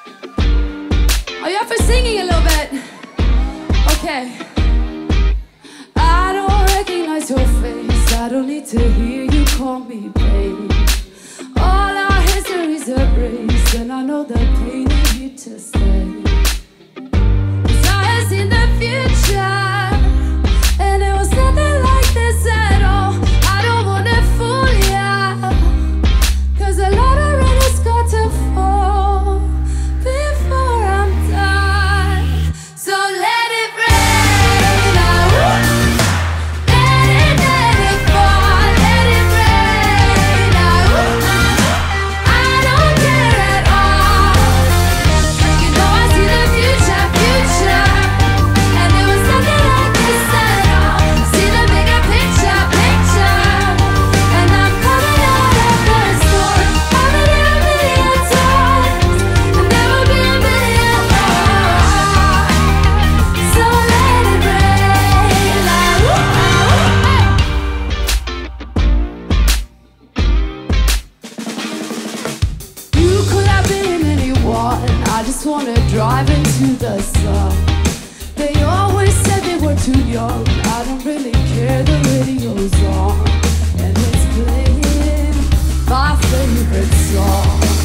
Are you up for singing a little bit? Okay. I don't recognize your face. I don't need to hear you call me babe. All our histories erased, and I know the pain is here to stay. 'Cause I have seen the future, and it was nothing like this at all. I don't wanna fool ya, 'cause a lot of rain has got to fall before I'm done. So let it rain, let it fall, let it rain, I don't care at all. You know I see the future, and it was nothing like this at all. See the bigger picture, and I'm coming out of the storm. I've been here a million times, and there will be a million more. So let it rain, You could have been anyone. I just wanna drive into the sun. They always said they were too young. I don't really care, the radio's on, and it's playing my favorite song.